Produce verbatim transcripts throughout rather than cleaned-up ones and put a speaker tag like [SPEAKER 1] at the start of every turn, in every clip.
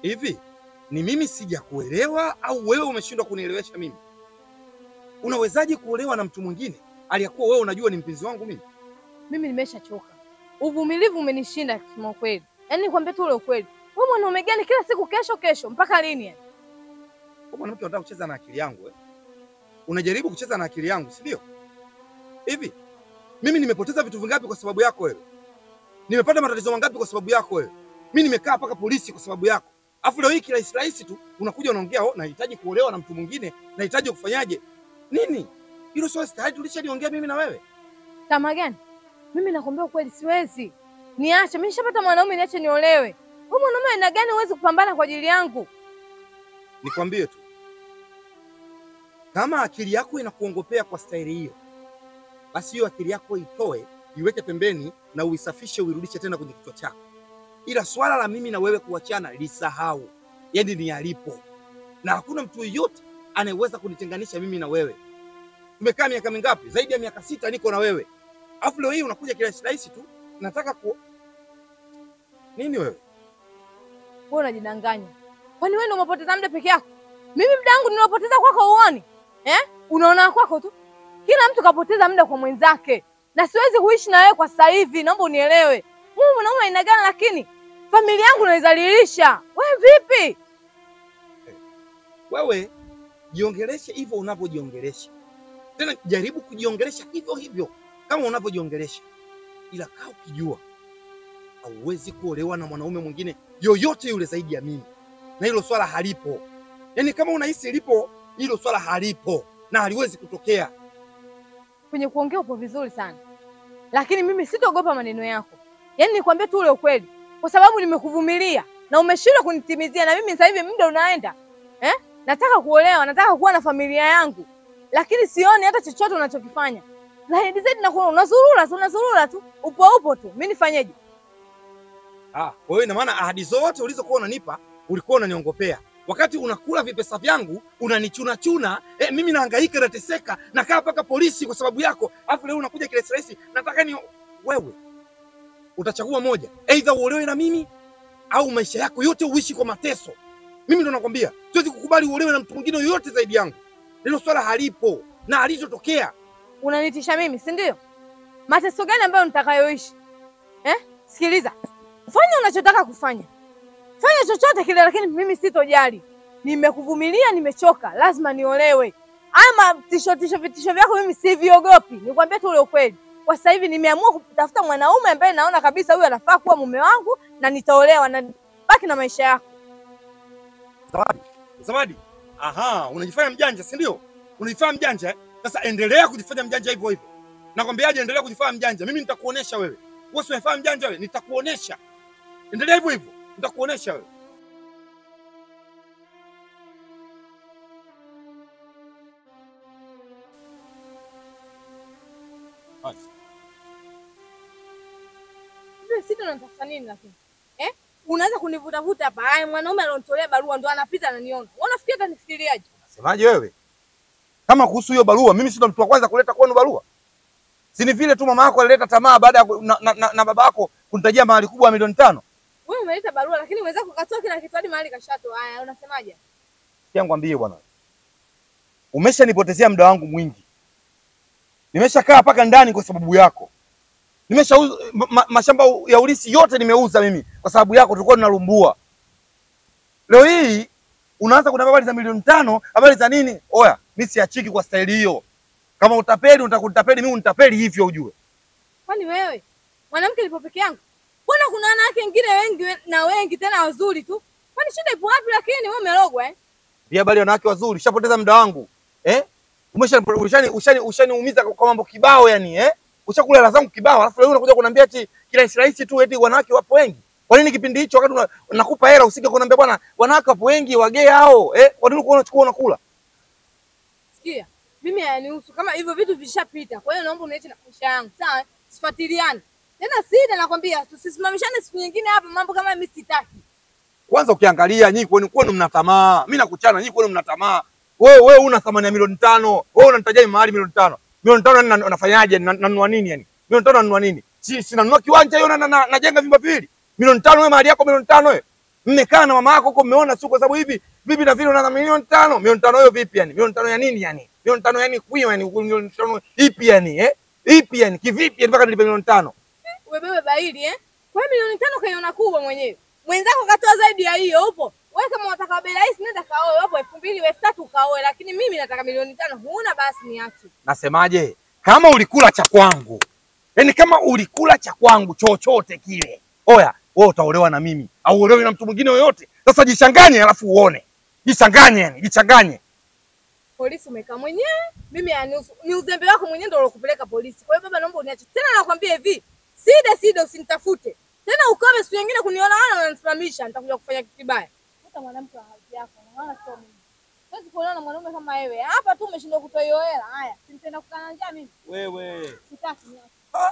[SPEAKER 1] Hivi ni mimi sijakuelewa au wewe umeshindwa kunielewesha mimi? Unawezaje kuolewa na mtu mwingine aliyakuwa wewe unajua ni mpenzi wangu mimi?
[SPEAKER 2] Mimi nimeshachoka. Uvumilivu umenishinda kusema kweli. Yaani nikwambie tu ule ukweli. Wewe mwanaume gani kila siku kesho kesho mpaka lini yani?
[SPEAKER 1] Wewe mwanamke unataka kucheza na akili yangu eh? Unajaribu kucheza na akili yangu, si ndio? Hivi mimi nimepoteza vitu vingapi kwa sababu yako wewe? Nimepata matatizo mangapi kwa sababu yako wewe? Mimi nimekaa paka polisi kwa sababu yako. Afu leo hii kirahisi rahisi tu unakuja unaongea, "Oh, nahitaji kuolewa na mtu mwingine, nahitaji kufanyaje?" Nini? Hilo swali tayari tulishaliongea mimi na wewe.
[SPEAKER 2] Kama gani? Mimi nakwambia ukweli siwezi. Niache, mimi nishapata mwanaume, niache niolewe. Wewe mwanaume aina gani uweze kupambana kwa ajili yangu?
[SPEAKER 1] Nikwambie tu. Kama akili yako inakuongopea kwa staili hiyo, basi hiyo akili yako itoe, iweke pembeni na uisafishe uirudishe tena kwenye kichwa chako. Ila swala la mimi na wewe kuachana lisahau. Yaani ni alipo. Na hakuna mtu yeyote anayeweza kunitenganisha mimi na wewe. Tumekaa miaka mingapi? Zaidi ya miaka sita niko na wewe. Afu leo hii unakuja kirahisi rahisi tu, nataka ku nini wewe?
[SPEAKER 2] Wewe unajidanganya. Kwani wewe ndio umepoteza muda peke yako? Mimi muda wangu nilopoteza kwako uone? Eh? Unaona kwako tu. Kila mtu kapoteza muda kwa mwenzake. Na siwezi kuishi na wewe kwa sasa hivi, naomba unielewe. Wewe mwanaume aina gani lakini familia yangu naizalilisha. Wewe vipi?
[SPEAKER 1] Hey. Wewe jiongeleshe hivyo unavyojiongelesha. Tena jaribu kujiongelesha hivyo hivyo kama unavyojiongelesha. Ila kaa ukijua hauwezi kuolewa na mwanaume mwingine yoyote yule zaidi ya mimi. Na hilo swala halipo. Yaani kama unahisi lipo, hilo swala halipo na haliwezi kutokea.
[SPEAKER 2] Kwenye kuongea upo vizuri sana. Lakini mimi sitaogopa maneno yako. Yaani nikwambie tu ule ukweli. Kwa sababu nimekuvumilia na umeshindwa kunitimizia, na mimi sasa hivi muda unaenda. Eh? Nataka kuolewa, nataka kuwa na familia yangu. Lakini sioni hata chochote unachokifanya. Zaidi zaidi na kuona unazurura tu, unazurura tu. Upo upo tu. Mimi nifanyeje?
[SPEAKER 1] Ah, wewe ina maana ahadi zote ulizokuwa unanipa ulikuwa unaniongopea. Wakati unakula vipesa vyangu, unanichuna chuna, eh, mimi nahangaika nateseka, nakaa paka polisi kwa sababu yako. Alafu leo unakuja kile stress, nataka ni wewe. Utachagua moja. Aidha uolewe na mimi au maisha yako yote uishi kwa mateso. Mimi ndo nakwambia, siwezi kukubali uolewe na mtu mwingine yoyote zaidi yangu. Hilo swala halipo na halitotokea.
[SPEAKER 2] Unanitisha mimi, si ndio? Mateso gani ambayo nitakayoishi? Eh? Sikiliza. Fanya unachotaka kufanya. Fanya chochote kile, lakini mimi sitojali. Nimekuvumilia, nimechoka. Lazima niolewe. Ama tisho tisho vitisho vyako mimi siviogopi. Nikwambia tu ule ukweli. Kwa sasa hivi nimeamua kutafuta mwanaume ambaye naona kabisa huyu anafaa kuwa mume wangu na nitaolewa na baki na maisha yako.
[SPEAKER 1] Zawadi. Zawadi. Aha, unajifanya mjanja, si ndio? Unajifanya mjanja eh? Sasa endelea kujifanya mjanja hivyo hivyo. Nakwambiaje, endelea kujifanya mjanja. Mimi nitakuonesha wewe. Wewe unafanya mjanja wewe, nitakuonesha. Endelea hivyo hivyo. Nitakuonesha wewe. Basi.
[SPEAKER 2] Wewe sita unatafuta nini lakini? Eh? Unaanza kunivuta vuta hapa. Haya, mwanaume alionitolea barua ndo anapita ananiona. Wewe unafikiri atanifikiriaje?
[SPEAKER 1] Unasemaje wewe? Kama kuhusu hiyo barua, mimi si ndo mtu wa kwanza kuleta kwenu barua. Si ni vile tu mama yako alileta tamaa baada ya na, na, na, na baba yako kunitajia mahali kubwa ya milioni tano.
[SPEAKER 2] Wewe umeleta barua lakini mwenzako katoa kila kitu hadi mahali kashatoa. Haya, unasemaje?
[SPEAKER 1] Sikia ngwambie bwana. Umeshanipotezea muda wangu mwingi. Nimeshakaa paka ndani kwa sababu yako. Nimeshauza ma, mashamba ya ulisi yote nimeuza mimi kwa sababu yako, tulikuwa tunalumbua. Leo hii unaanza kuna habari za milioni tano, habari za nini? Oya, mimi siachiki kwa staili hiyo. Kama utapeli utakutapeli, mimi unitapeli hivyo ujue.
[SPEAKER 2] Kwani wewe mwanamke nipo peke yangu? Mbona kuna wanawake wengine wengi na wengi tena wazuri tu? Kwani shida ipo wapi lakini wewe umerogwa eh?
[SPEAKER 1] Pia bali wanawake wazuri, ushapoteza muda wangu. Eh? Umesha ushani ushani ushaniumiza kwa mambo kibao yani, eh? Ushakula hela zangu kibao, alafu leo unakuja kuniambia eti kila rahisi tu eti wanawake wapo wengi. Kwa nini kipindi hicho wakati nakupa hela usije kuniambia bwana wanawake wapo wengi wagee hao, eh? Kwa nini uko unachukua unakula?
[SPEAKER 2] Sikia, mimi hayanihusu kama hivyo vitu vishapita. Kwa hiyo naomba uniache na maisha yangu. Sawa? Sifuatiliane. Tena sida nakwambia tusisimamishane siku nyingine hapa, mambo kama mimi sitaki.
[SPEAKER 1] Kwanza ukiangalia nyinyi kwenu kwenu mna tamaa. Mimi nakuchana nyinyi kwenu mna tamaa. Wewe wewe una thamani ya milioni tano. Wewe unanitajia mahali milioni tano. Milioni tano nafanyaje? Nanunua nini yani? Milioni tano nanunua nini? Si sinanunua kiwanja hiyo na najenga vyumba viwili. Milioni tano wewe mahali yako milioni tano wewe. Mmekaa na mama yako huko mmeona tu kwa sababu hivi vipi na vile unaanza milioni tano, milioni tano hiyo vipi yani? Milioni tano ya nini yani? Milioni tano yani kuiwa yani milioni tano ipi yani eh? Ipi yani kivipi yani mpaka nilipe milioni tano?
[SPEAKER 2] Wewe bebe baili eh? Kwa hiyo milioni tano kaiona kubwa mwenyewe. Mwenzako katoa zaidi ya hiyo upo. Wewe kama unataka bei rahisi nenda kaoe hapo elfu mbili elfu tatu kaoe, lakini mimi nataka milioni tano. Huna basi niache.
[SPEAKER 1] Nasemaje? Kama ulikula cha kwangu. Yaani kama ulikula cha kwangu chochote kile. Oya, wewe utaolewa na mimi. Au uolewe na mtu mwingine yoyote. Sasa jichanganye alafu uone. Jichanganye yani, jichanganye.
[SPEAKER 2] Polisi umekaa mwenyewe. Mimi ni uzembe wako mwenyewe ndio ulokupeleka polisi. Kwa hiyo baba naomba uniache. Tena nakwambia hivi, sida sida usinitafute. Tena ukome siku nyingine kuniona wana unanisimamisha, nitakuja kufanya kitu kibaya. Hata mwanamke wa hadhi yako, unaona sio mimi. Siwezi kuona na mwanaume kama wewe. Hapa tu umeshindwa kutoa hiyo hela. Haya, sinipenda kukana njaa mimi.
[SPEAKER 1] Wewe.
[SPEAKER 2] Sitaki niache.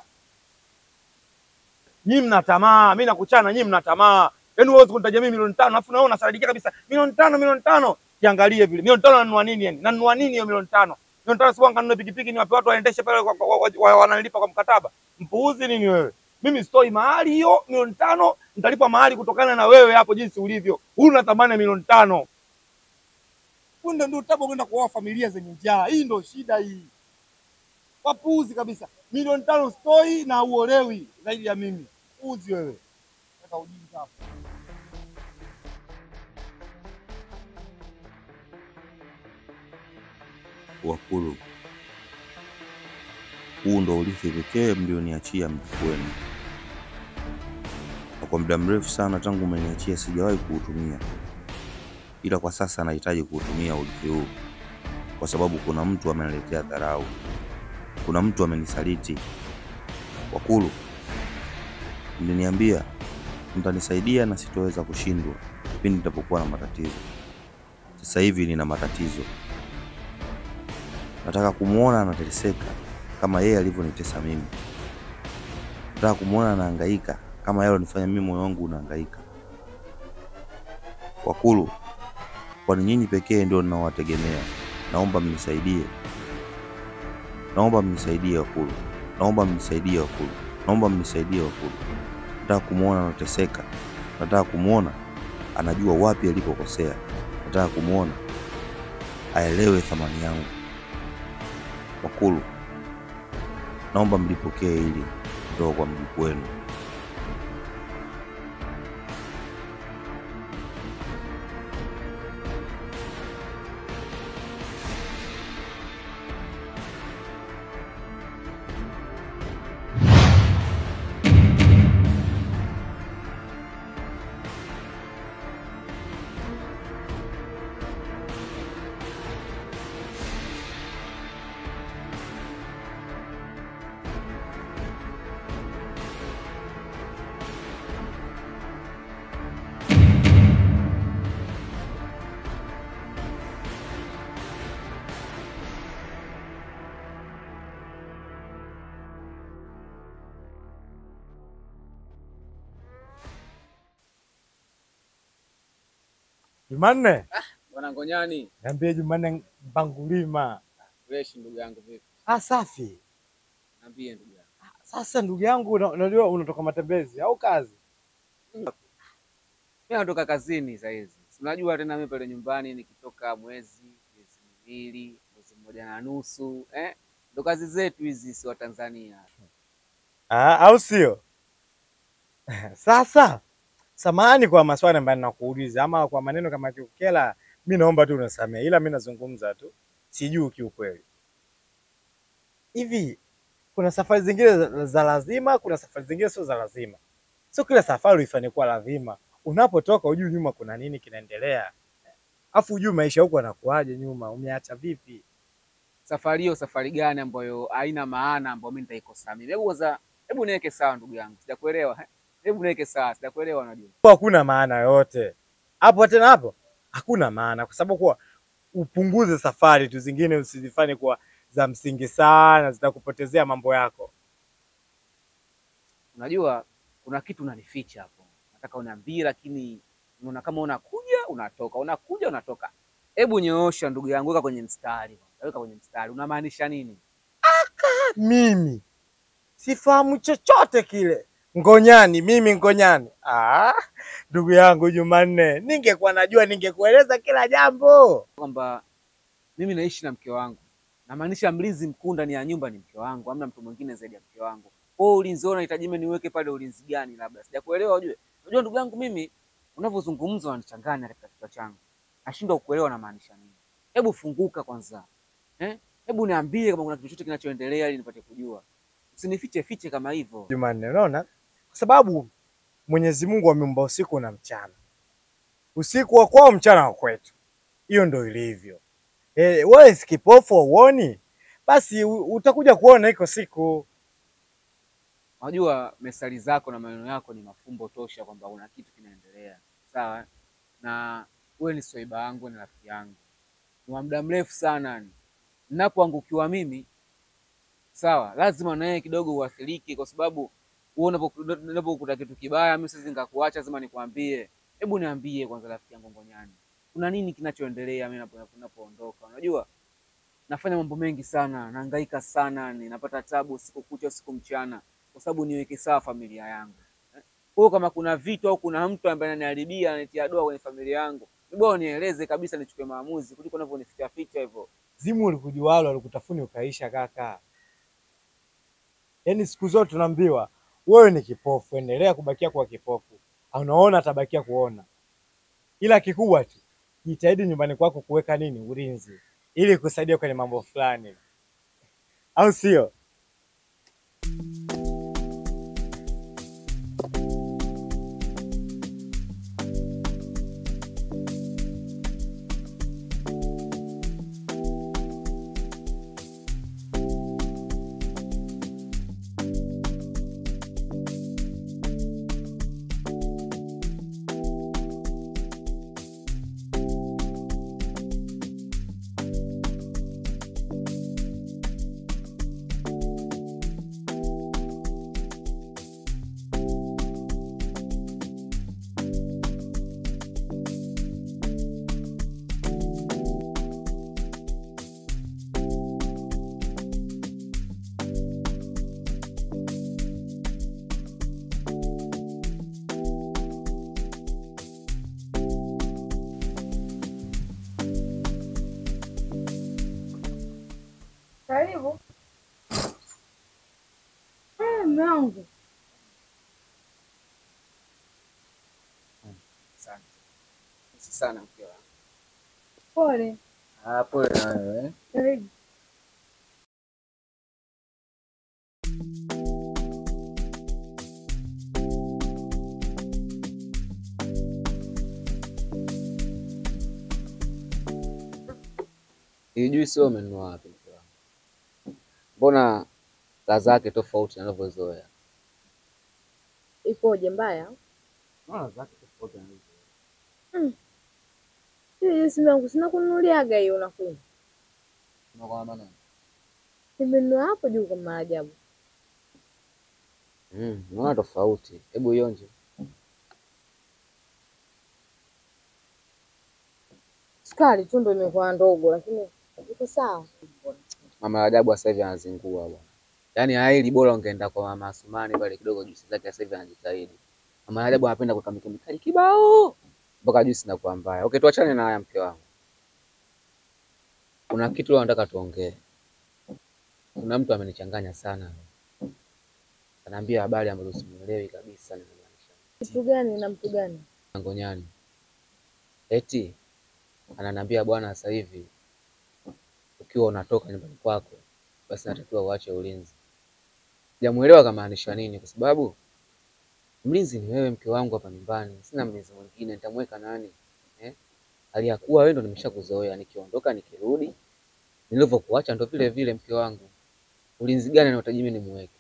[SPEAKER 1] Nyinyi mna tamaa, mimi nakuchana nyinyi mna tamaa. Yaani wewe unanitajia mimi milioni tano, alafu naona unasadikia kabisa. Milioni tano, milioni tano. Kiangalie vile. Milioni tano nanunua nini yani? Nanunua nini hiyo milioni tano? Milioni tano sio kanunua pikipiki ni wapi watu waendeshe pale wanalipa kwa mkataba. Mpuuzi nini wewe? Mimi sitoi mahali hiyo milioni tano, nitalipa mahali kutokana na wewe hapo jinsi ulivyo. Huna thamani ya milioni tano. Kunde ndio utapo kwenda kuoa familia zenye njaa. Hii ndio shida hii. Wapuuzi kabisa. Milioni tano stoi na uolewi zaidi ya mimi. Uzi wewe. Nataka ujinga hapo.
[SPEAKER 3] Wakulu, huu ndo urithi pekee mlioniachia mjukuu wenu. Na kwa muda mrefu sana tangu mmeniachia sijawahi kuutumia. Ila kwa sasa nahitaji kuutumia urithi huu. Kwa sababu kuna mtu ameniletea dharau. Kuna mtu amenisaliti. Wakulu, mliniambia mtanisaidia na sitoweza kushindwa pindi nitapokuwa na matatizo. Sasa hivi nina matatizo. Nataka kumuona anateseka kama yeye alivyonitesa mimi. Nataka kumuona anahangaika kama yeye alionifanya mimi moyo wangu unahangaika. Wakulu, kwa nyinyi pekee ndio ninaowategemea. Naomba mnisaidie. Naomba mnisaidie Wakulu. Naomba mnisaidie Wakulu. Naomba mnisaidie Wakulu. Nataka kumuona anateseka. Nataka kumuona anajua wapi alipokosea. Nataka kumuona aelewe thamani yangu. Wakulu, naomba mlipokee hili kutoka kwa mjukuu wenu.
[SPEAKER 4] Jumanne.
[SPEAKER 5] Ah, bwana Ngonyani.
[SPEAKER 4] Niambie Jumanne Mbangulima.
[SPEAKER 5] Fresh ndugu yangu vipi?
[SPEAKER 4] Ah, safi.
[SPEAKER 5] Niambie ndugu yangu.
[SPEAKER 4] Sasa ndugu yangu unajua unatoka matembezi au kazi?
[SPEAKER 5] Mimi natoka kazini saa hizi. Unajua tena mimi pale nyumbani nikitoka mwezi, miezi miwili, mwezi mmoja na nusu, eh? Ndo kazi zetu hizi si wa Tanzania.
[SPEAKER 4] Ah, au sio? Sasa samahani kwa maswali ambayo ninakuuliza ama kwa maneno kama kiukela, mimi naomba tu unisamehe, ila mimi nazungumza tu. Sijui kiukweli. Hivi kuna safari zingine za, za lazima, kuna safari zingine sio za lazima. Sio kila safari uifanye kwa lazima. Unapotoka ujue nyuma kuna nini kinaendelea. Afu ujue maisha huko yanakuaje nyuma, umeacha vipi?
[SPEAKER 5] Safari hiyo safari gani ambayo haina maana ambayo mimi nitaikosa mimi? Hebu kwanza hebu niweke sawa ndugu yangu. Sijakuelewa. Hebu niweke sawa, sijakuelewa unajua.
[SPEAKER 4] Hakuna maana yote. Hapo tena hapo hakuna maana kwa sababu kwa upunguze safari tu zingine usizifanye kwa za msingi sana, zitakupotezea mambo yako.
[SPEAKER 5] Unajua kuna kitu unanificha hapo. Nataka uniambie lakini unaona kama unakuja unatoka, unakuja unatoka. Hebu nyoosha ndugu yangu, weka kwenye mstari. Weka kwenye mstari. Unamaanisha nini?
[SPEAKER 4] Aka mimi sifahamu chochote kile. Ngonyani, mimi Ngonyani. Ah, ndugu yangu Jumanne, ningekuwa najua ningekueleza kila jambo.
[SPEAKER 5] Kwamba mimi naishi na mke wangu. Namaanisha mlinzi mkuu ndani ya nyumba ni mke wangu, hamna mtu mwingine zaidi ya mke wangu. Kwa hiyo ulinzi wao unahitaji mimi niweke pale ulinzi gani labda? Sijakuelewa ujue. Unajua ndugu yangu mimi unavyozungumza unanichanganya katika kichwa changu. Nashindwa kuelewa na maanisha nini. Hebu funguka kwanza. Eh? Hebu niambie kama kuna kitu chochote kinachoendelea ili nipate kujua. Usinifiche fiche kama hivyo.
[SPEAKER 4] Jumanne, unaona? Kwa sababu Mwenyezi Mungu ameumba usiku na mchana. Usiku wa kwao, mchana wa kwetu. Hiyo ndio ilivyo. Eh, wewe sikipofu uoni? Basi utakuja kuona iko siku.
[SPEAKER 5] Unajua mesali zako na maneno yako ni mafumbo tosha kwamba una kitu kinaendelea. Sawa? Na wewe ni swaiba yangu, ni rafiki yangu. Ni wa muda mrefu sana ni. Ninapoangukiwa mimi, sawa, lazima na yeye kidogo uathirike kwa sababu wewe unapokuta kitu kibaya mimi siwezi nikakuacha, lazima nikwambie. Hebu niambie kwanza rafiki yangu Ngonyani. Kuna nini kinachoendelea mimi ninapoondoka? Unajua? Nafanya mambo mengi sana, nahangaika sana, ninapata tabu siku kucha siku mchana kwa sababu niweke sawa familia yangu. Kwa kama kuna vitu au kuna mtu ambaye ananiharibia, anitia doa kwenye familia yangu, ni bora nieleze kabisa nichukue maamuzi kuliko unavyonificha ficha hivyo.
[SPEAKER 4] Zimu ulikujualo alikutafuni ukaisha kaka. Yaani siku zote tunaambiwa wewe ni kipofu, endelea kubakia kwa kipofu. Unaona atabakia kuona. Ila kikubwa tu jitahidi nyumbani kwako kuweka nini ulinzi ili kusaidia kwenye mambo fulani. Au sio?
[SPEAKER 2] Karibu. Eh, mume wangu.
[SPEAKER 5] Sana. Sana mke wangu.
[SPEAKER 2] Pole.
[SPEAKER 5] Ah, pole na wewe.
[SPEAKER 2] Karibu.
[SPEAKER 5] Hii juisi wewe umenunua wapi mke wangu? Mbona ladha zake tofauti na ninavyozoea?
[SPEAKER 2] Ipoje mbaya?
[SPEAKER 5] Mbona ladha zake tofauti na ninavyozoea?
[SPEAKER 2] Mm. Hii simu yangu sina kununuliaga hiyo unakunywa.
[SPEAKER 5] Unakuwa maana?
[SPEAKER 2] Nimenunua hapo juu kwa maajabu.
[SPEAKER 5] Mm, unaona tofauti. Hebu ionje.
[SPEAKER 2] Sukari tu ndio imekuwa ndogo lakini iko sawa.
[SPEAKER 5] Mama Ajabu sasa hivi anazingua bwana. Yaani haili bora ungeenda kwa Mama Asumani pale kidogo juisi zake sasa hivi anajitahidi. Mama Ajabu anapenda kuweka mikali kibao. Mpaka juisi inakuwa mbaya. Okay, tuachane na haya mke wangu. Kuna kitu leo nataka tuongee. Kuna mtu amenichanganya sana. Ananiambia habari ambazo simuelewi kabisa ninamaanisha.
[SPEAKER 2] Kitu gani na mtu gani?
[SPEAKER 5] Ngonyani. Eti ananiambia bwana sasa hivi ukiwa unatoka nyumbani kwako basi natakiwa uache ulinzi. Sijamuelewa kama maanisha nini kwa sababu mlinzi ni wewe mke wangu hapa nyumbani. Sina mlinzi mwingine, nitamweka nani? Eh? Aliyakuwa wewe ndo nimeshakuzoea, nikiondoka nikirudi nilivyokuacha ndo vile vile mke wangu. Ulinzi gani unahitaji mimi nimweke?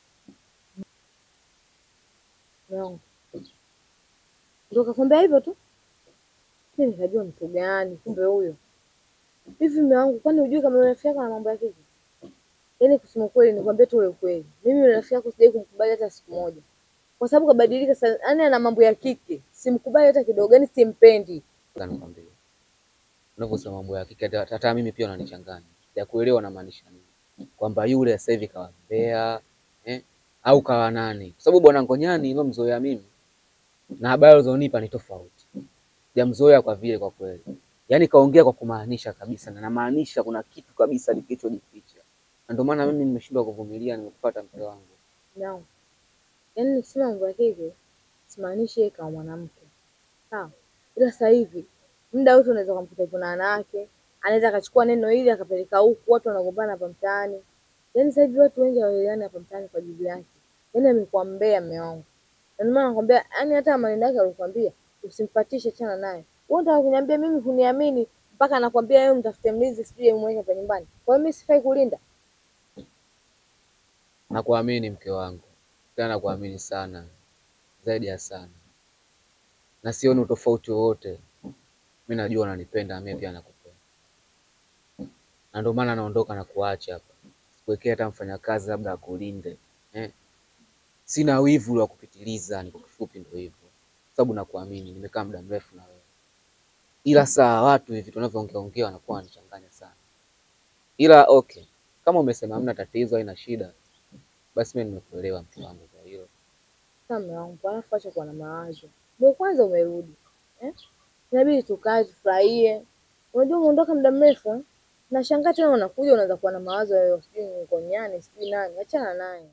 [SPEAKER 2] Mungu. Ndio kakwambia hivyo tu? Mimi nikajua mtu gani kumbe huyo. Hivi mume wangu kwani hujui kama rafiki yako na mambo ya kike? Yaani kusema kweli nikwambie tu ule ukweli. Mimi rafiki yako sijai kumkubali hata siku moja. Kwa sababu kabadilika sana, yaani ana mambo ya kike. Simkubali hata kidogo, yaani simpendi.
[SPEAKER 5] Nakwambia. Unavyosema mambo ya kike hata mimi pia unanichanganya. Ya kuelewa na maanisha nini? Kwamba yule sasa hivi kawambea, eh? au kawa nani, kwa sababu bwana Ngonyani ndio mzoea mimi na habari alizonipa ni tofauti. Sijamzoea kwa vile, kwa kweli. Yaani kaongea kwa kumaanisha kabisa, na namaanisha kuna kitu kabisa kilichojificha. Na ndio maana mimi nimeshindwa kuvumilia, nimekufuata mke wangu.
[SPEAKER 2] No. Yaani nikisema mambo yake hivyo, simaanishi yeye kama mwanamke. Sawa. Ila sasa hivi muda wote unaweza kumkuta yupo na wanawake, anaweza akachukua neno hili akapeleka huku, watu wanagombana hapa mtaani. Yaani sasa hivi watu wengi hawaelewani hapa mtaani kwa ajili yake. Yaani amekuwa mbea mume wangu. Na ndio maana nakwambia, yaani hata maneno yake alikwambia usimfuatishe, chana naye. Wewe unataka kuniambia mimi kuniamini mpaka anakuambia yeye mtafute mlinzi sijui umweke hapa nyumbani. Kwa hiyo mimi sifai kulinda?
[SPEAKER 5] Nakuamini mke wangu. Tena nakuamini sana. Zaidi ya sana. Na sioni utofauti wowote. Mimi najua unanipenda, mimi pia nakupenda. Na ndio maana naondoka na kuacha hapa. Sikuwekea hata mfanyakazi labda akulinde. Eh? Sina wivu wa kupitiliza, ni kwa kifupi ndio hivyo. Sababu nakuamini, nimekaa muda mrefu na wewe. Ila saa watu hivi tunavyoongea ongea wanakuwa wanachanganya sana. Ila okay, kama umesema hamna tatizo, haina shida, basi mimi nimekuelewa mke wangu kwa hiyo.
[SPEAKER 2] Sasa mume wangu, alafu acha kuwa na mawazo. Ndio kwanza umerudi. Eh? Inabidi tukae tufurahie. Unajua umeondoka muda mrefu, eh? Nashangaa tena unakuja unaanza kuwa na mawazo yao, sijui Ngonyani, sijui nani. Achana naye.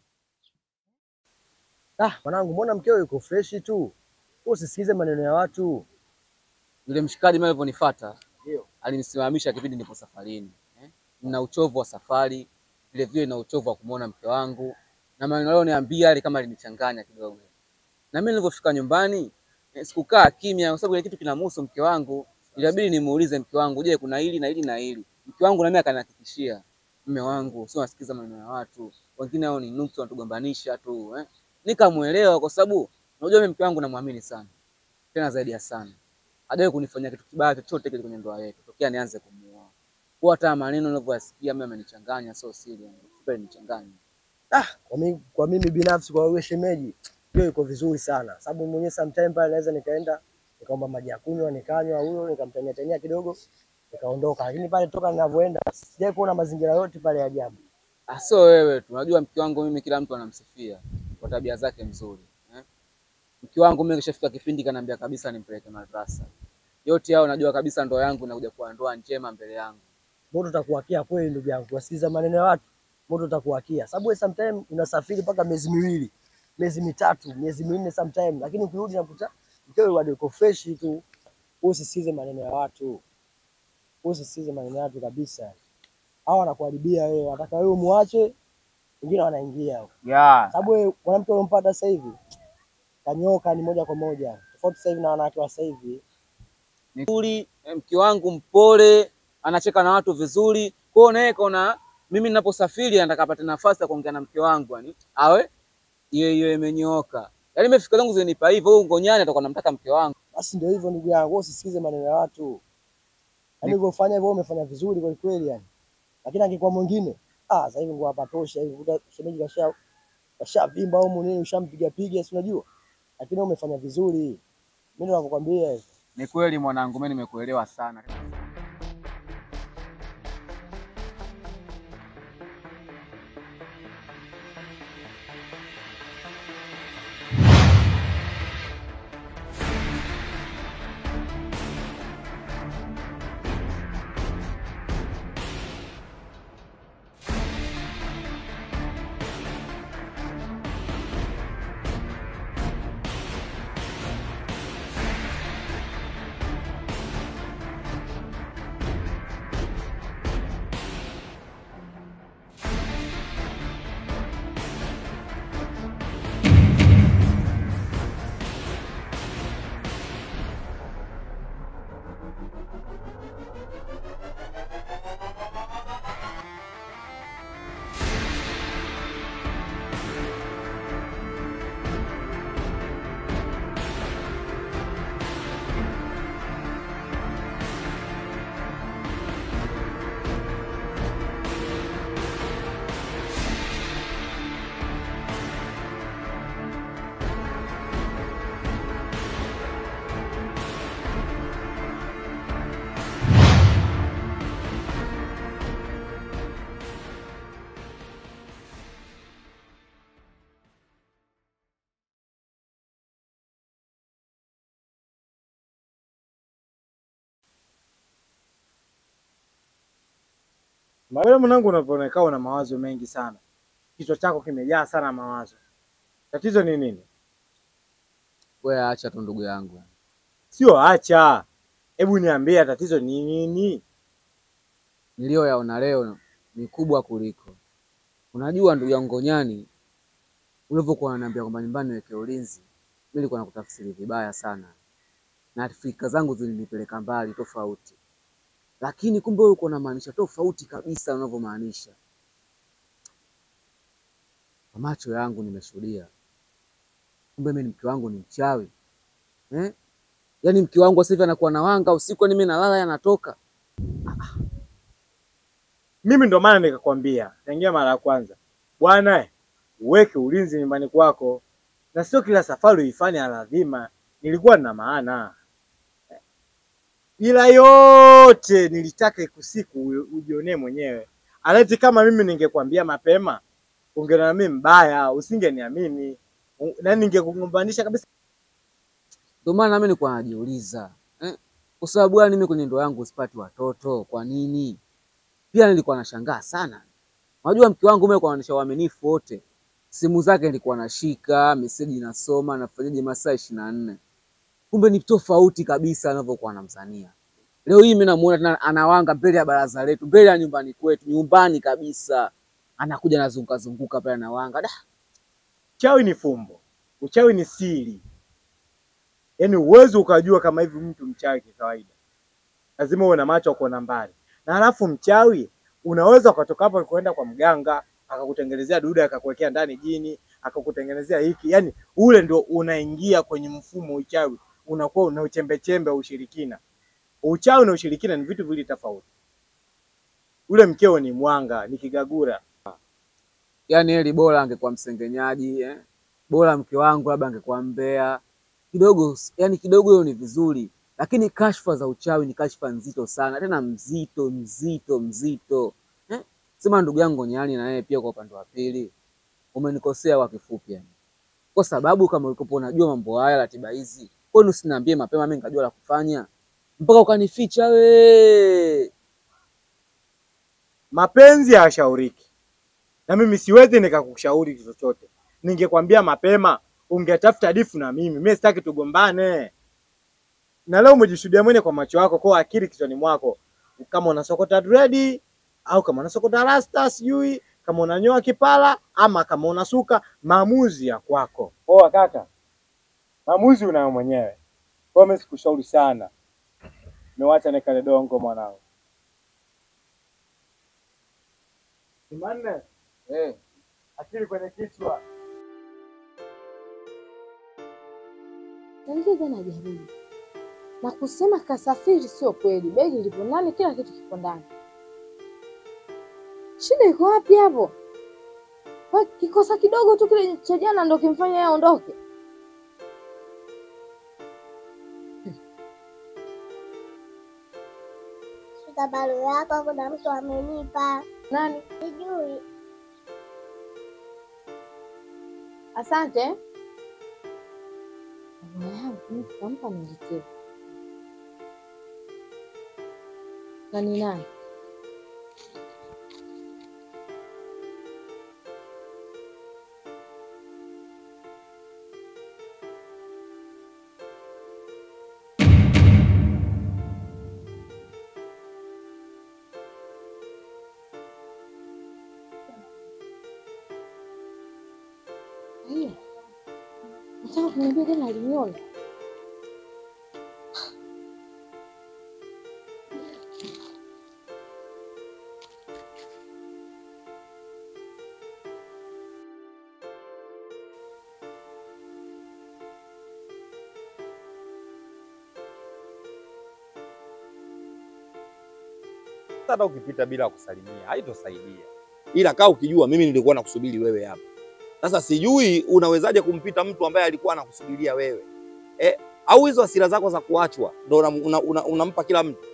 [SPEAKER 4] Ah, mwanangu, mbona mkeo yuko freshi tu? Usisikize maneno ya watu.
[SPEAKER 5] Yule mshikaji mimi alivyonifuata,
[SPEAKER 4] Ndio.
[SPEAKER 5] alinisimamisha kipindi nipo safarini, eh? Nina uchovu wa safari, vile vile na uchovu wa kumuona mke wangu, na maneno leo niambia ile kama alinichanganya kidogo. Na mimi nilipofika nyumbani, eh, sikukaa kimya kwa sababu ile kitu kinamhusu mke wangu. Ilibidi nimuulize mke wangu, je, kuna hili na hili na hili. Mke wangu na mimi akanihakikishia, mume wangu sio nasikiza maneno ya watu, wengine hao ni nuksi wanatugombanisha tu, eh? Nikamuelewa kwa sababu unajua mimi mke wangu namwamini sana. Tena zaidi ya sana. Hajawahi kunifanyia kitu kibaya chochote kile kwenye ndoa yetu tokea nianze kumuoa. Kwa hata maneno ninavyosikia mimi amenichanganya, sio siri yangu. Super nichanganya.
[SPEAKER 4] Ah, kwa mimi kwa mimi binafsi kwa wewe shemeji, hiyo iko vizuri sana. Sababu mwenyewe sometime pale naweza nikaenda nikaomba maji ya kunywa nikanywa, huyo nikamtania tania kidogo nikaondoka. Lakini pale toka ninavyoenda sijawahi kuona mazingira yote pale ya ajabu.
[SPEAKER 5] Ah, sio wewe tu. Unajua mke wangu mimi kila mtu anamsifia kwa tabia zake nzuri, eh? Mke wangu mimi kishafika kipindi kananiambia kabisa nimpeleke madrasa. Yote hao najua kabisa ndoa yangu inakuja kuwa ndoa njema mbele yangu.
[SPEAKER 4] Moto utakuwakia kweli ndugu yangu. Wasikiza maneno ya watu. Moto utakuwakia. Sababu wewe sometime unasafiri mpaka miezi miwili, miezi mitatu, miezi minne sometime, lakini ukirudi nakuta mkeo bado yuko fresh tu. Usisikize maneno ya watu. Usisikize maneno ya watu kabisa. Hao wanakuharibia wewe, wanataka wewe muache, wengine wanaingia huko.
[SPEAKER 5] Yeah.
[SPEAKER 4] Sababu wewe mwanamke unampata sasa hivi kanyoka ni moja kwa moja. Tofauti sasa hivi na wanawake wa sasa hivi.
[SPEAKER 5] Nzuri, mke wangu mpole, anacheka na watu vizuri. Kwa hiyo naye kaona mimi ninaposafiri nataka apate nafasi ya kuongea na mke wangu, yani awe hiyo hiyo imenyooka. Yaani mimi fikra zangu zinipa hivyo, huyu Ngonyani atakuwa anamtaka mke wangu.
[SPEAKER 4] Basi ndio hivyo ndugu yangu, usisikize maneno ya watu. Yaani wewe ufanya hivyo umefanya vizuri kwa kweli yani. Lakini angekuwa mwingine, ah sasa hivi ngo hapa tosha hivi kuta shemeji kasha kashavimba au nini ushampiga piga si unajua. Lakini umefanya vizuri. Mimi ndio nakwambia.
[SPEAKER 5] Ni kweli mwanangu, mimi nimekuelewa sana.
[SPEAKER 4] Wewe mwanangu unavyoonekana una mawazo mengi sana. Kichwa chako kimejaa sana mawazo. Tatizo ni nini?
[SPEAKER 5] Wewe acha tu ndugu yangu.
[SPEAKER 4] Sio acha. Hebu niambie tatizo ni nini?
[SPEAKER 5] Niliyoyaona leo ni kubwa kuliko. Unajua ndugu yangu Ngonyani, ulivyokuwa unaniambia kwamba nyumbani niweke ulinzi, mimi nilikuwa nakutafsiri vibaya sana. Na fikra zangu zilinipeleka mbali tofauti. Lakini kumbe wewe uko unamaanisha tofauti kabisa unavyomaanisha. Kwa macho yangu nimeshuhudia. Kumbe mimi mke wangu ni mchawi. Eh? Yaani mke wangu sasa hivi anakuwa na wanga usiku, ni mimi nalala yanatoka.
[SPEAKER 4] Ah. Mimi ndo maana nikakwambia, tangia mara ya kwanza. Bwana, uweke ulinzi nyumbani kwako. Na sio kila safari uifanye lazima. Nilikuwa na maana. Ila yote nilitaka ikusiku ujionee mwenyewe. Aleti kama mimi ningekwambia mapema, ungeona mimi mbaya, usingeniamini. Na ningekugombanisha kabisa.
[SPEAKER 5] Ndio maana mimi nilikuwa najiuliza, eh? Kwa sababu gani mimi kwenye ndoa yangu usipati watoto? Kwa nini? Pia nilikuwa nashangaa sana. Unajua mke wangu mimi kwa anaonyesha uaminifu wote. Simu zake nilikuwa nashika, message nasoma, nafanyaje masaa ishirini na nne. Kumbe ni tofauti kabisa anavyokuwa anamzania. Leo hii mimi namuona tena anawanga mbele ya baraza letu, mbele ya nyumbani kwetu, nyumbani kabisa. Anakuja nazunguka zunguka pale anawanga. Da.
[SPEAKER 4] Uchawi ni fumbo. Uchawi ni siri. Yaani uwezo ukajua kama hivi mtu mchawi kwa kawaida. Lazima uwe na macho ya kuona mbali. Na halafu mchawi unaweza ukatoka hapo kwenda kwa mganga, akakutengenezea duda akakuwekea ndani jini, akakutengenezea hiki. Yaani ule ndio unaingia kwenye mfumo uchawi. Unakuwa una uchembe chembe wa ushirikina. Uchawi na ushirikina ni vitu viwili tofauti. Ule mkeo ni mwanga, ni kigagura.
[SPEAKER 5] Yaani heli bora angekuwa msengenyaji, eh? Bora mke wangu labda angekuwa mbea. Kidogo, yani kidogo hiyo ni vizuri. Lakini kashfa za uchawi ni kashfa nzito sana. Tena mzito, mzito, mzito. Eh? Sema ndugu yangu Ngonyani na yeye pia kwa upande wa pili. Umenikosea kwa kifupi yani. Kwa sababu kama ulikopo unajua mambo haya ratiba hizi, kwani usiniambie mapema mimi nikajua la kufanya? Mpaka ukanificha we.
[SPEAKER 4] Mapenzi hayashauriki. Na mimi siwezi nikakushauri chochote. Ningekwambia mapema, ungetafuta difu na mimi. Mimi sitaki tugombane. Na leo umejishuhudia mwenyewe kwa macho yako, kwa akili kichwani mwako. Kama unasokota dread au kama unasokota rasta sijui, kama unanyoa kipala ama kama unasuka, maamuzi ya kwako. Poa kaka. Maamuzi unayo mwenyewe. Kwa mimi sikushauri sana. Niwacha nikale dongo mwanangu. Jumanne,
[SPEAKER 5] Eh,
[SPEAKER 4] akili kwenye kichwa.
[SPEAKER 2] Ndio tena jaribu. Na kusema kasafiri sio kweli. Begi lipo ndani, kila kitu kipo ndani. Shida iko wapi hapo? Kwa kikosa kidogo tu kile cha jana ndio kimfanya yeye aondoke.
[SPEAKER 6] Shika barua yako, kuna mtu amenipa.
[SPEAKER 2] Nani?
[SPEAKER 6] Sijui.
[SPEAKER 2] Asante. Mwanangu, nitampa niletee. Nani nani? Hiyo. Nataka kuniambia tena aliniona.
[SPEAKER 1] Hata ukipita bila kusalimia haitosaidia. Ila kaa ukijua mimi nilikuwa nakusubiri wewe hapa. Sasa sijui unawezaje kumpita mtu ambaye alikuwa anakusubiria wewe. Eh, au hizo hasira zako za kuachwa ndio unampa una, una, una kila mtu.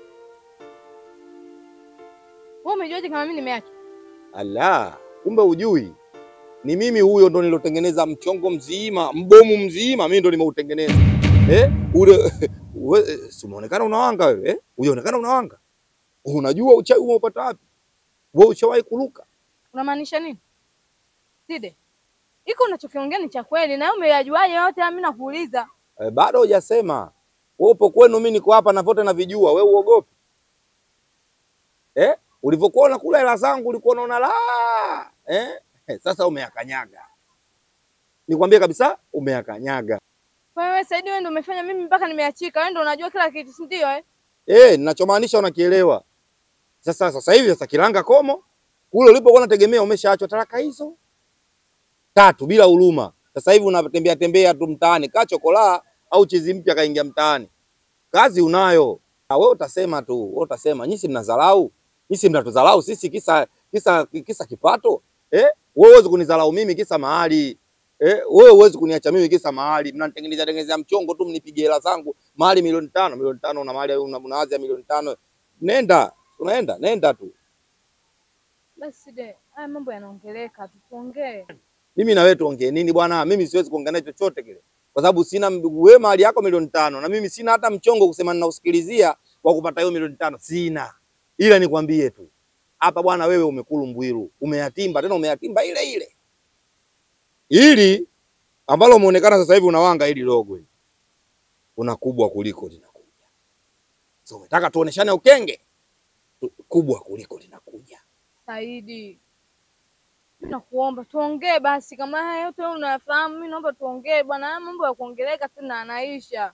[SPEAKER 2] Wewe umejuaje kama mimi nimeacha?
[SPEAKER 1] Ala, kumbe ujui. Ni mimi huyo ndo nilotengeneza mchongo mzima, mbomu mzima mimi ndo nimeutengeneza. Eh? Ule si umeonekana unawanga wewe, eh? Unaonekana unawanga. Unajua uchawi umeupata wapi? Wewe ushawahi kuruka?
[SPEAKER 2] Unamaanisha nini? Side. Iko unachokiongea ni cha kweli na wewe umeyajuaje yote mimi nakuuliza?
[SPEAKER 1] E, bado hujasema. Wewe upo kwenu, mimi niko hapa na vote na vijua. Wewe uogopi? Eh? Ulivyokuwa unakula hela zangu ulikuwa unaona la. Eh? Sasa umeyakanyaga. Nikwambie kabisa umeyakanyaga.
[SPEAKER 2] Kwa hiyo Saidi wewe ndio umefanya mimi mpaka nimeachika. Wewe ndio unajua kila kitu, si ndio eh?
[SPEAKER 1] Eh, ninachomaanisha unakielewa. Sasa sasa hivi sasa kilanga komo kule ulipokuwa unategemea umeshaachwa talaka hizo tatu bila huruma. Sasa hivi unatembea tembea tu mtaani, kaa chokola au chizi mpya kaingia mtaani. Kazi unayo. Wewe utasema tu, wewe utasema nyinyi mnadharau. Nyinyi mnatudharau sisi kisa kisa kisa kipato. Eh? Wewe huwezi kunidharau mimi kisa mahali. Eh, wewe huwezi kuniacha mimi kisa mahali. Mnanitengeneza tengeneza mchongo tu mnipige hela zangu. Mahali milioni tano, milioni tano na mahali unaanza milioni tano. Nenda, unaenda, nenda tu.
[SPEAKER 2] Basi de, haya mambo yanaongeleka, tuongee.
[SPEAKER 1] Mimi na wewe tuongee nini bwana? Mimi siwezi kuongea naye chochote kile. Kwa sababu sina wewe mahali yako milioni tano na mimi sina hata mchongo kusema ninausikilizia wa kupata hiyo milioni tano. Sina. Ila nikwambie tu. Hapa bwana wewe umekulu mbwiru, umeyatimba tena umeyatimba ile ile. Ili ambalo umeonekana sasa hivi unawanga hili logo hili. Una kubwa kuliko linakuja. So unataka tuoneshane ukenge? Kubwa kuliko linakuja.
[SPEAKER 2] Saidi. Mimi nakuomba tuongee basi, kama haya yote wewe unafahamu, mimi naomba tuongee bwana. Haya mambo ya kuongeleka tu na anaisha.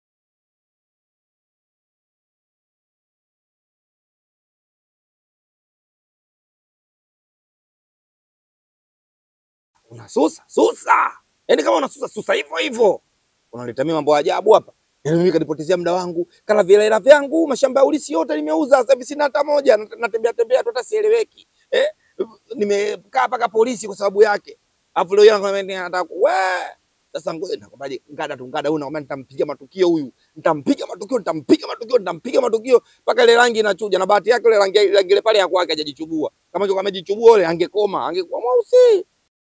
[SPEAKER 1] Unasusa, susa. Yaani kama unasusa susa hivyo hivyo. Unaleta mimi mambo ajabu hapa. Yaani mimi kanipotezea muda wangu, kala vile hela vyangu, mashamba ya ulisi yote nimeuza, sasa hivi sina hata moja, natembea tembea tu hata sieleweki. Eh? Nimekaa paka polisi kwa sababu yake. Alafu leo anakwambia anataka we. Sasa ngoja nakwambia ngada tu ngada huyu nakwambia nitampiga matukio huyu. Nitampiga matukio, nitampiga matukio, nitampiga matukio mpaka ile rangi inachuja na bahati yake ile rangi rangi ile pale ya kwake hajajichubua. Kama ingekuwa amejichubua ile angekoma, angekuwa mweusi.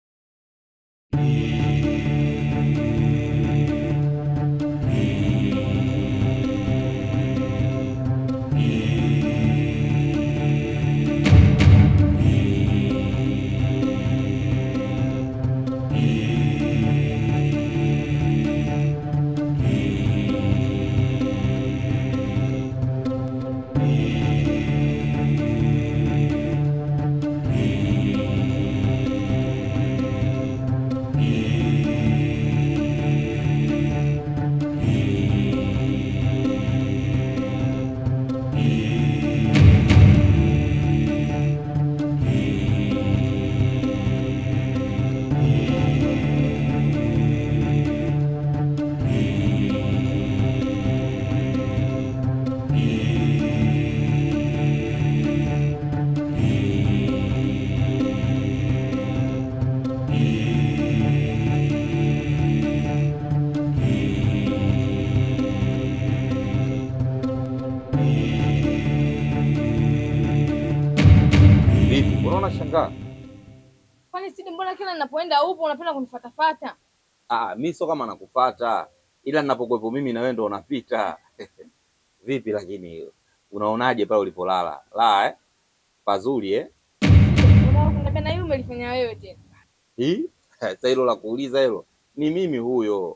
[SPEAKER 1] Unashangaa?
[SPEAKER 2] Kwani Sidi, mbona kila ninapoenda upo unapenda kunifuatafuata?
[SPEAKER 1] Ah, mimi sio kama nakufuata. Ila ninapokuwepo mimi na wewe ndo unapita. Vipi lakini unaonaje pale ulipolala? La eh? Pazuri eh?
[SPEAKER 2] Unapenda hiyo umelifanya wewe tena.
[SPEAKER 1] Hii? Sasa hilo la kuuliza hilo. Ni mimi huyo.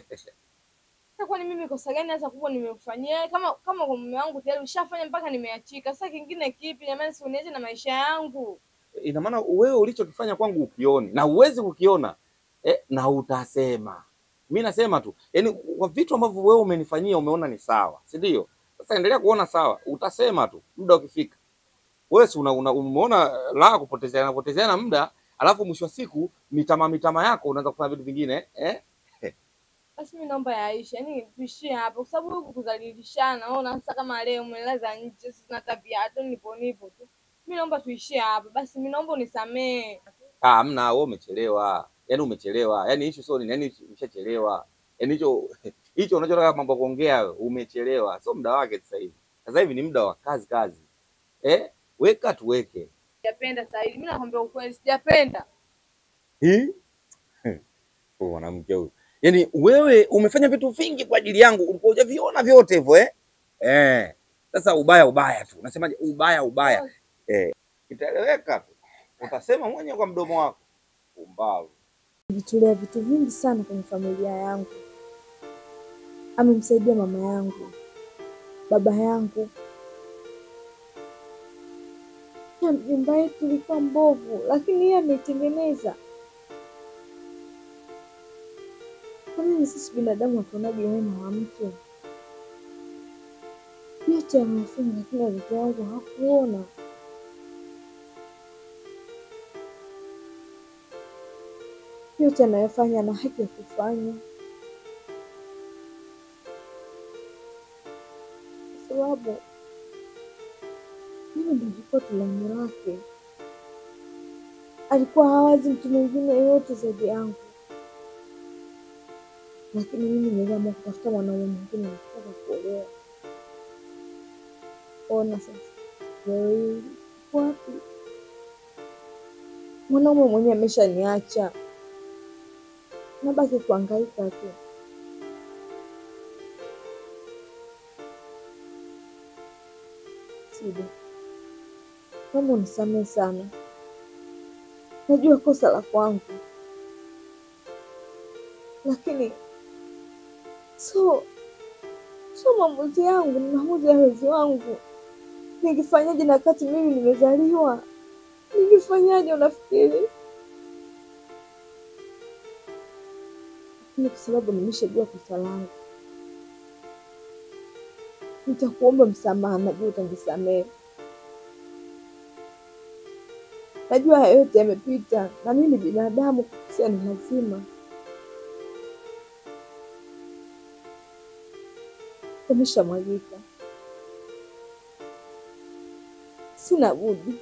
[SPEAKER 2] Sasa kwani mimi kosa gani hasa kubwa nimekufanyia? Kama kama kwa mume wangu tayari ushafanya mpaka nimeachika. Sasa kingine kipi jamani, si uniache na maisha yangu.
[SPEAKER 1] Ina maana wewe ulichokifanya kwangu ukioni na uwezi kukiona eh, na utasema. Mimi nasema tu, yaani kwa vitu ambavyo wewe umenifanyia umeona ni sawa, si ndio? Sasa endelea kuona sawa, utasema tu muda ukifika. Wewe si una, una umeona la kupotezea na kupotezea muda, alafu mwisho wa siku mitama mitama yako unaanza kufanya vitu vingine eh?
[SPEAKER 2] Basi mimi naomba yaishe, yaani tuishie hapo kwa sababu huku kudhalilishana. Unaona sasa kama leo umelaza nje, sisi tuna tabia hata nipo nipo tu. Mimi naomba tuishie hapa. Basi mimi naomba unisamee.
[SPEAKER 1] Ah, hamna, wewe umechelewa. Yaani umechelewa. Yaani issue sio nini, yaani umeshachelewa. Yaani hicho hicho unachotaka mambo kuongea umechelewa. Sio muda wake sasa hivi. Sasa hivi ni muda wa kazi kazi. Eh? Weka tuweke.
[SPEAKER 2] Sijapenda sasa hivi. Mimi nakwambia ukweli, sijapenda.
[SPEAKER 1] Hii? Oh, mwanamke huyu. Yaani wewe umefanya vitu vingi kwa ajili yangu, ulikuwa hujaviona vyote hivyo eh? Eh. Sasa ubaya ubaya tu. Unasemaje ubaya ubaya? Eh.
[SPEAKER 3] Itaeleweka tu. Utasema mwenye kwa mdomo wako. Umbavu.
[SPEAKER 2] Ametulea vitu vingi sana kwenye familia yangu. Amemsaidia mama yangu, baba yangu. Nyumba yetu ilikuwa mbovu, lakini yeye ameitengeneza. Kwa nini sisi binadamu hatuonaje wema wa mtu? Yote amefanya, lakini wazazi wangu hakuona. Yote anayofanya ana haki ya kufanya, kwa sababu mimi ndio nilikuwa tumaini lake. Alikuwa hawazi mtu mwingine yote zaidi yangu, lakini mimi niliamua kutafuta mwanaume mwingine na kutaka kuolewa. Ona sasa, leo hii wapi? Mwanaume mwenyewe ameshaniacha, nabaki kuhangaika tu. Sidi, naomba unisamehe sana. Najua kosa la kwangu, lakini so so maamuzi yangu ni maamuzi ya wazazi wangu. Ningefanyaje na kati mimi nimezaliwa? Ningefanyaje unafikiri? Ni kwa sababu nimeshajua kosa langu. Nitakuomba msamaha, najua utanisamehe. Najua haya yote yamepita, na mimi ni binadamu, kukosea ni lazima. Umeshamwagika, sina budi.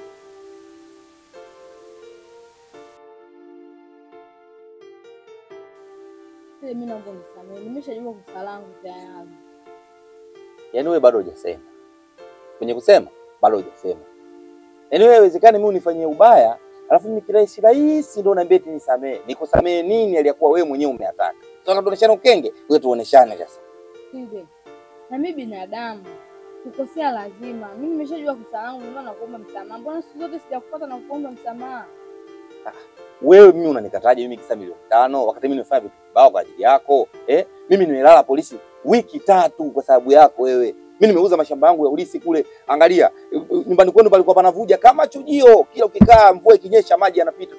[SPEAKER 2] Mimi naomba msamaha, nimeshajua kosa langu tayari.
[SPEAKER 3] Yaani wewe bado hujasema. Kwenye kusema bado hujasema. Yaani wewe haiwezekani mimi unifanyie ubaya, alafu mimi kirahisi rahisi ndio naambia eti nisamee. Nikusamee nini aliyakuwa wewe mwenyewe umeyataka? Sasa tuoneshane ukenge, wewe tuoneshane sasa.
[SPEAKER 2] Hivi. Na mimi binadamu, kukosea lazima. Mimi nimeshajua kosa langu, ndio nakuomba msamaha. Mbona siku zote sijakufuata na kuomba msamaha?
[SPEAKER 3] Ah, wewe mimi unanikataje mimi kisa milioni tano wakati mimi nimefanya vitu vibaya kwa ajili yako? Eh? Mimi nimelala polisi wiki tatu kwa sababu yako wewe. Mimi nimeuza mashamba yangu ya ulisi kule. Angalia, nyumbani kwenu palikuwa panavuja kama chujio. Kila ukikaa mvua ikinyesha maji yanapita.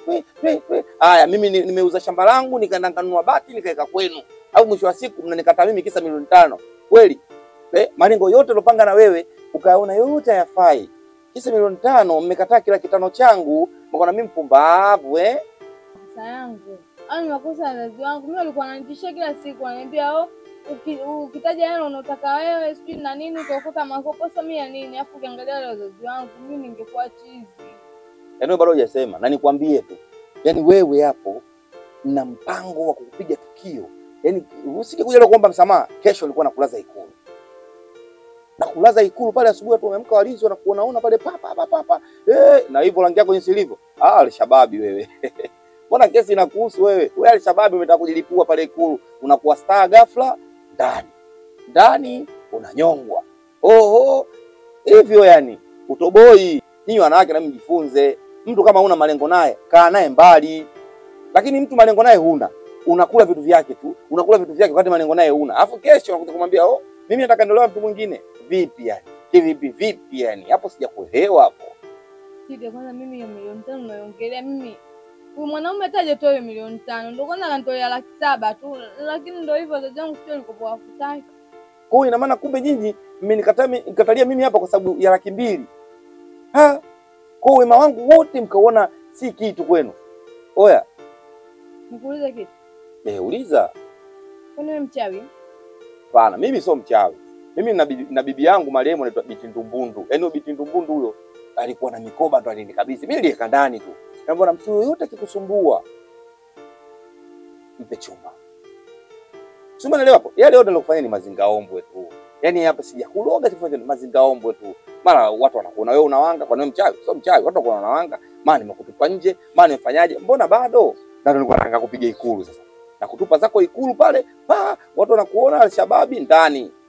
[SPEAKER 3] Haya, mimi nimeuza shamba langu nikaenda kanunua bati nikaweka kwenu. Au mwisho wa siku mnanikataa mimi kisa milioni tano. Kweli? Eh, malengo yote ulopanga na wewe ukaona yote hayafai. Kisa milioni tano mmekataa kila kitano changu, mko na mimi mpumbavu eh?
[SPEAKER 2] Kosa yangu. Au makosa ya wazazi wangu. Mimi walikuwa wananitishia kila siku, wananiambia oh, ukitaja yale unataka wewe sijui na nini utakuta makosa mimi ya nini, afu ukiangalia wale wazazi wangu mimi ningekuwa chizi.
[SPEAKER 3] Yaani bado hujasema na nikwambie tu. Yaani wewe hapo na mpango wa kukupiga tukio. Yaani usije kuja kuomba msamaha, kesho ulikuwa nakulaza Ikulu. Na kulaza Ikulu pale asubuhi watu wameamka walizi na kuonaona pale papa papa papa. Eh, na hivyo rangi yako jinsi ilivyo. Ah, Al-Shababi wewe. Mbona kesi inakuhusu wewe? Wewe Al-Shababi umetaka kujilipua pale Ikulu, unakuwa star ghafla ndani. Ndani unanyongwa. Oho. Hivyo yani, utoboi. Ninyi wanawake na mjifunze. Mtu kama una malengo naye, kaa naye mbali. Lakini mtu malengo naye huna, unakula vitu vyake tu, unakula vitu vyake wakati malengo naye huna. Alafu kesho unakuja kumwambia, "Oh, mimi nataka ndolewa mtu mwingine." Vipi yani? Kivipi vipi yani? Hapo sijakuelewa hapo.
[SPEAKER 2] Kide kwanza mimi hiyo milioni tano unaiongelea mimi. Huyu mwanaume ataje toa milioni tano. Ndio kwanza anatolea laki saba tu. Lakini ndio hivyo wazazi wangu sio nilikopoa kutaki.
[SPEAKER 3] Kwa hiyo ina maana kumbe nyinyi mmenikataa nikatalia mimi hapa kwa sababu ya laki mbili. Ha? Kwa wema wangu wote mkaona si kitu kwenu. Oya.
[SPEAKER 2] Nikuulize kitu.
[SPEAKER 3] Eh, uliza.
[SPEAKER 2] Kwani wewe mchawi?
[SPEAKER 3] Hapana, mimi sio mchawi. Mimi na bibi, na bibi yangu marehemu anaitwa Biti Ndumbundu. Yaani Biti Ndumbundu huyo alikuwa na mikoba ndo alinikabidhi. Mimi nilieka ndani tu. Na mbona mtu yote akikusumbua mpe chuma. Sio unaelewa hapo? Yale yote nilokufanya ni mazingaombwe tu. Yaani hapa sijakuloga tufanye mazingaombwe tu. Mara watu wanakuona wewe unawanga kwa nini mchawi? Sio mchawi, watu wanakuona unawanga. Maana nimekutupa nje, maana nimefanyaje? Mbona bado? Na nilikuwa nataka kupiga Ikulu sasa. Na kutupa zako Ikulu pale, pa watu wanakuona Al-Shababi ndani.